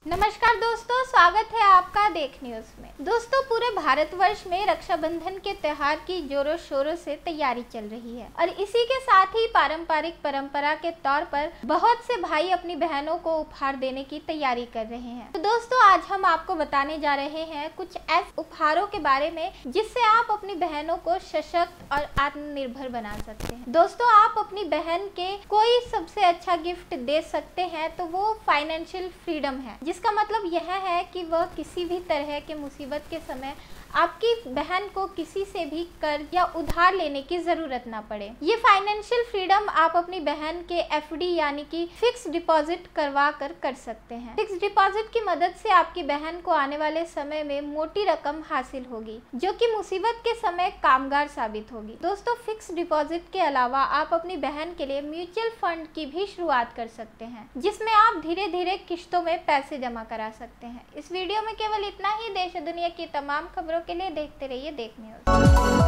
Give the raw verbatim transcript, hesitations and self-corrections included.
नमस्कार दोस्तों, स्वागत है आपका देख न्यूज में। दोस्तों, पूरे भारतवर्ष में रक्षाबंधन के त्योहार की जोरों शोरों से तैयारी चल रही है और इसी के साथ ही पारंपरिक परंपरा के तौर पर बहुत से भाई अपनी बहनों को उपहार देने की तैयारी कर रहे हैं। तो दोस्तों, आज हम आपको बताने जा रहे हैं कुछ ऐसे उपहारों के बारे में जिससे आप अपनी बहनों को सशक्त और आत्मनिर्भर बना सकते हैं। दोस्तों, आप अपनी बहन के कोई सबसे अच्छा गिफ्ट दे सकते हैं तो वो फाइनेंशियल फ्रीडम है, जिसका मतलब यह है कि वह किसी भी तरह के मुसीबत के समय आपकी बहन को किसी से भी कर्ज या उधार लेने की जरूरत ना पड़े। ये फाइनेंशियल फ्रीडम आप अपनी बहन के एफडी यानी कि फिक्स डिपॉजिट करवा कर कर सकते हैं। फिक्स डिपॉजिट की मदद से आपकी बहन को आने वाले समय में मोटी रकम हासिल होगी, जो कि मुसीबत के समय कामगार साबित होगी। दोस्तों, फिक्स डिपॉजिट के अलावा आप अपनी बहन के लिए म्यूचुअल फंड की भी शुरुआत कर सकते हैं, जिसमें आप धीरे धीरे किश्तों में पैसे जमा करा सकते हैं। इस वीडियो में केवल इतना ही। देश और दुनिया की तमाम खबरों के लिए देखते रहिए देख न्यूज।